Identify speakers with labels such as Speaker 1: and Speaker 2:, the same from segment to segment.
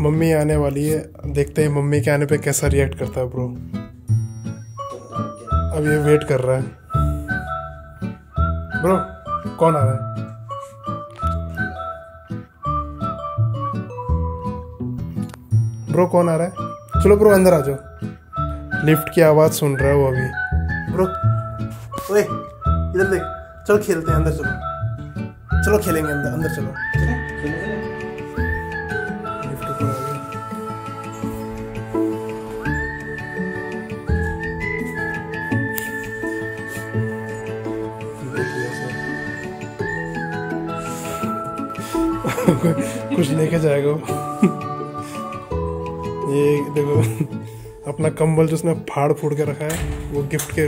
Speaker 1: Mummy आने वाली है, देखते हैं मम्मी के आने पे कैसा रिएक्ट करता है ब्रो। अब ये वेट कर रहा है। ब्रो कौन आ रहा है? ब्रो कौन आ रहा है? चलो ब्रो अंदर आ जाओ। लिफ्ट की आवाज सुन रहा है वो अभी। ब्रो ओए इधर देख, चलो खेलते हैं, अंदर चलो, चलो खेलेंगे, अंदर अंदर चलो। लिफ्ट ऊपर आ गई। कुछ लेके जाएगा वो। ये देखो अपना कंबल जो उसने फाड़ फूड़ के रखा है, वो गिफ्ट के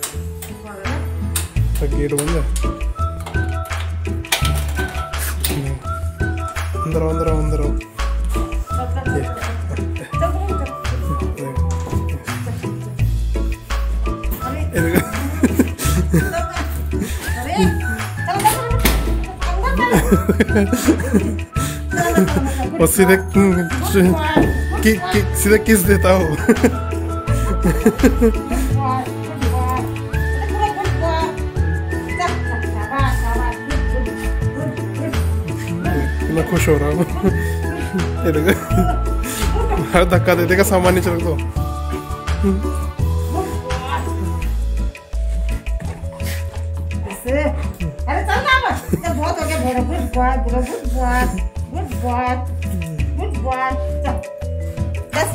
Speaker 1: गेट बंद है। अंदर आओ अंदर आओ अंदर आओ। और सीधे सीधे किस देता हो। मैं खुश हो रहा हूँ। हर धक्का दे देगा, सामान नीचे रख दो।
Speaker 2: अरे चल ना बस, बहुत हो गया, good boy, good boy, good boy, good boy. बस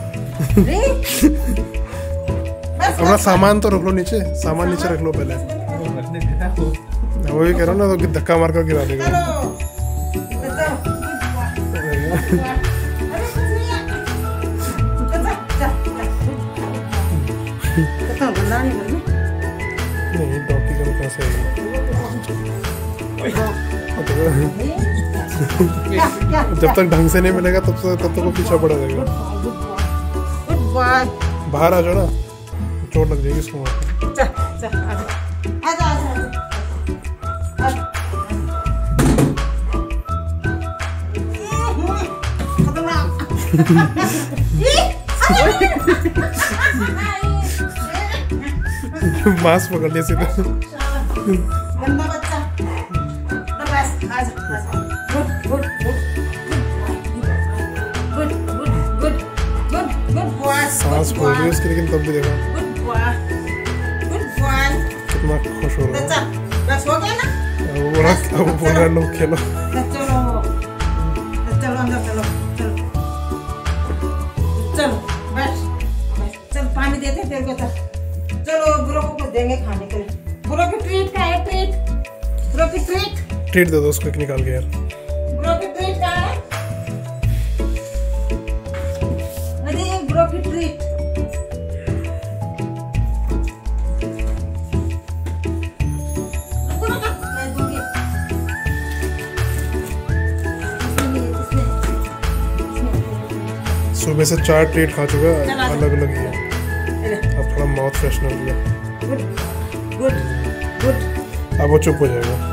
Speaker 1: अपना सामान तो रख लो नीचे, सामान नीचे रख लो पहले। वही कह रहा हूँ ना, तो धक्का मार कर गिरा देगा। नहीं डॉगी का कैसे जब तक ढंग से नहीं मिलेगा तब तक वो पीछा पड़ा रहेगा। बाहर आ जाओ ना, चोट लग जाएगी इसको। मांस पकड़ लिया सीधा।
Speaker 2: गंदा बच्चा। बस आजा आजा। Good boy.
Speaker 1: सांस फूल रही है उसकी, लेकिन तब भी देखो
Speaker 2: गुड बॉय
Speaker 1: कितना खुश हो रहा है।
Speaker 2: बस हो गया ना।
Speaker 1: अब बोल रहा लोग खेलो।
Speaker 2: चलो अंदर चलो, चलो बस चल, पानी देते तेरे को। चलो ब्रो को कुछ देंगे खाने के लिए। ब्रो की ट्रीट का है, ट्रीट। ब्रो की ट्रीट
Speaker 1: दे दो उसको, एक निकाल के यार।
Speaker 2: ब्रो की ट्रीट का है। अरे ब्रो की ट्रीट।
Speaker 1: सुबह से 4 ट्रीट खा चुका है, अलग अलग ही है। अब थोड़ा माउथ फ्रेशनर लिया।
Speaker 2: गुड
Speaker 1: अब वो चुप हो जाएगा।